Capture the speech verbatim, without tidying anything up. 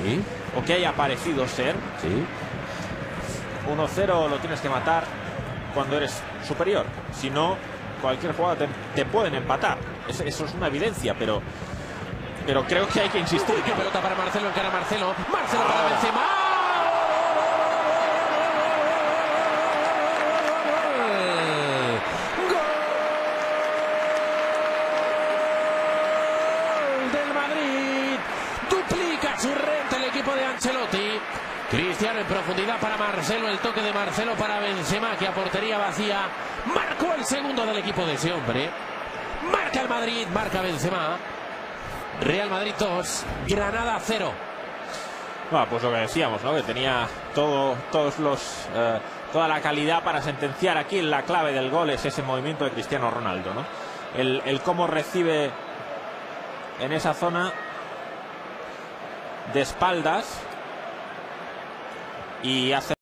Sí. O que haya parecido ser. Sí. uno cero lo tienes que matar cuando eres superior. Si no, cualquier jugada te, te pueden empatar. Eso, eso es una evidencia, pero pero creo que hay que insistir. Qué pelota para Marcelo, encara Marcelo. Marcelo Ahora. para Benzema. Gol del Madrid. Duplica su renta el equipo de Ancelotti. Cristiano en profundidad para Marcelo, el toque de Marcelo para Benzema, que a portería vacía marcó el segundo del equipo de ese hombre. Marca el Madrid, marca Benzema. Real Madrid dos, Granada cero. Bueno, pues lo que decíamos, ¿no? Que tenía todo, todos los, eh, toda la calidad para sentenciar aquí. La clave del gol es ese movimiento de Cristiano Ronaldo, ¿no? El, el cómo recibe en esa zona de espaldas y hace